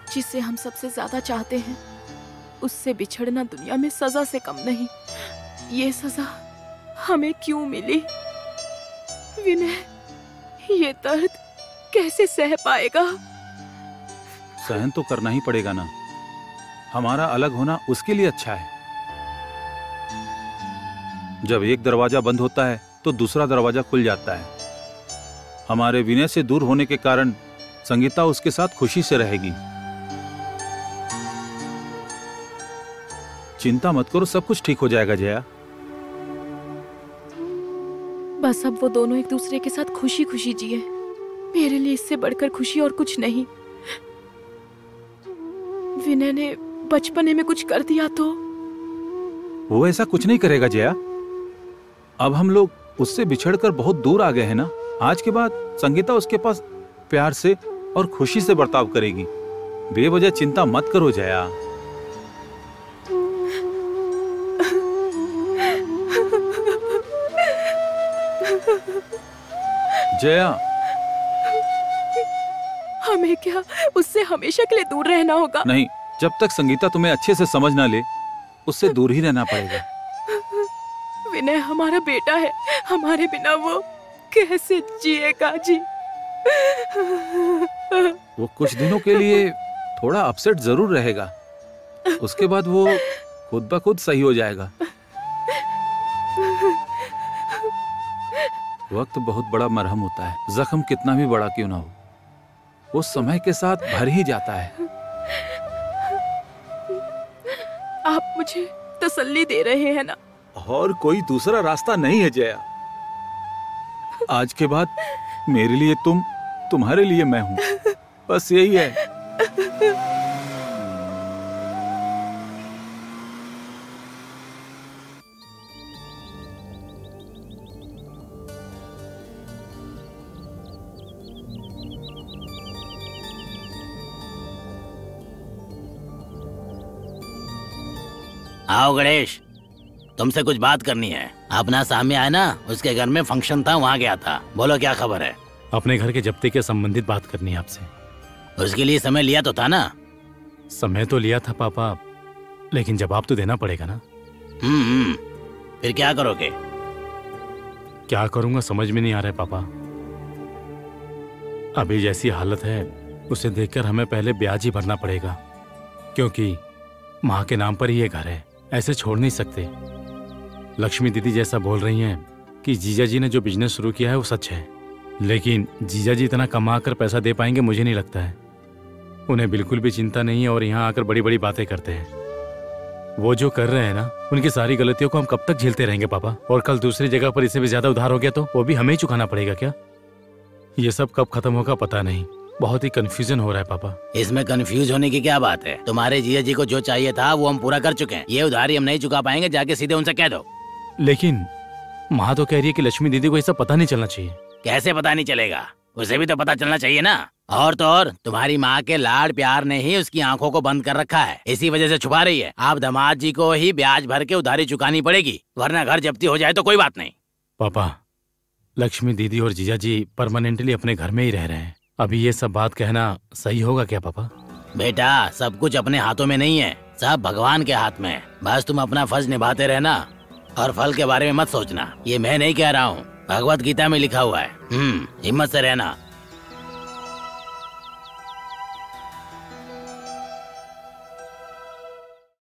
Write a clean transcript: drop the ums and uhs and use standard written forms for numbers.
जिसे हम सबसे ज्यादा चाहते हैं, उससे बिछड़ना दुनिया में सजा से कम नहीं। ये सजा हमें क्यों मिली? विनय, ये दर्द कैसे सह पाएगा? सहन तो करना ही पड़ेगा ना। हमारा अलग होना उसके लिए अच्छा है। जब एक दरवाजा बंद होता है तो दूसरा दरवाजा खुल जाता है। हमारे विनय से दूर होने के कारण संगीता उसके साथ खुशी से रहेगी। चिंता मत करो, सब कुछ ठीक हो जाएगा जया। बस अब वो दोनों एक दूसरे के साथ खुशी खुशी जिए। मेरे लिए इससे बढ़कर खुशी और कुछ नहीं। विनय ने बचपने में कुछ कर दिया तो? वो ऐसा कुछ नहीं करेगा जया। अब हम लोग उससे बिछड़कर बहुत दूर आ गए हैं ना। आज के बाद संगीता उसके पास प्यार से और खुशी से बर्ताव करेगी। बेवजह चिंता मत करो जया। जया, हमें क्या उससे हमेशा के लिए दूर रहना होगा? नहीं, जब तक संगीता तुम्हें अच्छे से समझ ना ले, उससे दूर ही रहना पड़ेगा। विनय हमारा बेटा है, हमारे बिना वो कैसे जिएगा जी? वो कुछ दिनों के लिए थोड़ा अपसेट जरूर रहेगा, उसके बाद वो खुद ब खुद सही हो जाएगा। वक्त बहुत बड़ा मरहम होता है, जख्म कितना भी बड़ा क्यों ना हो, वो समय के साथ भर ही जाता है। आप मुझे तसल्ली दे रहे हैं ना? और कोई दूसरा रास्ता नहीं है जया। आज के बाद मेरे लिए तुम, तुम्हारे लिए मैं हूं, बस यही है। आओ गणेश, तुमसे कुछ बात करनी है। अपना सामने आया ना, उसके घर में फंक्शन था, वहाँ गया था। बोलो क्या खबर है? अपने घर के जब्ते के संबंधित बात करनी है आपसे। उसके लिए समय लिया तो था ना? समय तो लिया था पापा, लेकिन जवाब तो देना पड़ेगा ना। फिर क्या करोगे? क्या करूंगा समझ में नहीं आ रहा है पापा। अभी जैसी हालत है उसे देखकर हमें पहले ब्याज ही भरना पड़ेगा, क्योंकि माँ के नाम पर ही ये घर है, ऐसे छोड़ नहीं सकते। लक्ष्मी दीदी जैसा बोल रही हैं कि जीजा जी ने जो बिजनेस शुरू किया है वो सच है, लेकिन जीजा जी इतना कमा कर पैसा दे पाएंगे मुझे नहीं लगता है। उन्हें बिल्कुल भी चिंता नहीं है और यहाँ आकर बड़ी बड़ी बातें करते हैं। वो जो कर रहे हैं ना, उनकी सारी गलतियों को हम कब तक झेलते रहेंगे पापा? और कल दूसरी जगह पर इससे भी ज्यादा उधार हो गया तो वो भी हमें ही चुकाना पड़ेगा क्या? ये सब कब खत्म होगा पता नहीं। बहुत ही कंफ्यूजन हो रहा है पापा। इसमें कंफ्यूज होने की क्या बात है? तुम्हारे जीजा जी को जो चाहिए था वो हम पूरा कर चुके हैं। ये उधारी हम नहीं चुका पाएंगे, जाके सीधे उनसे कह दो। लेकिन माँ तो कह रही है कि लक्ष्मी दीदी को ये सब पता नहीं चलना चाहिए। कैसे पता नहीं चलेगा? उसे भी तो पता चलना चाहिए ना। और तो और तुम्हारी माँ के लाड प्यार ने ही उसकी आंखों को बंद कर रखा है, इसी वजह से छुपा रही है। आप दामाद जी को ही ब्याज भर के उधारी चुकानी पड़ेगी, वरना घर जब्ती हो जाए तो कोई बात नहीं। पापा, लक्ष्मी दीदी और जीजा जी परमानेंटली अपने घर में ही रह रहे हैं। अभी ये सब बात कहना सही होगा क्या पापा? बेटा, सब कुछ अपने हाथों में नहीं है, सब भगवान के हाथ में है। बस तुम अपना फर्ज निभाते रहना और फल के बारे में मत सोचना। ये मैं नहीं कह रहा हूँ, भगवत गीता में लिखा हुआ है। हिम्मत से रहना।